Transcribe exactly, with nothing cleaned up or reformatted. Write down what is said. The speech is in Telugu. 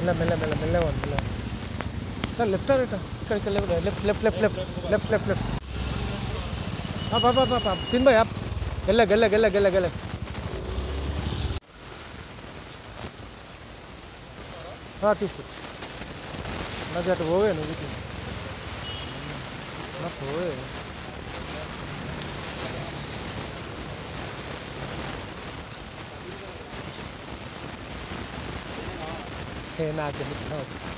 మెల్ల మెల్ల మెల్ల మెల్ల మెల్ల సార్ లెఫ్ట్ రైట్ ఇక్కడికి left left left left left left left आप आप आप आप सिन भाई आप गल्ला गल्ला गल्ला गल्ला गल्ला हाँ तीसको ना जाट वो है ना देखिए ना वो है है ना के ना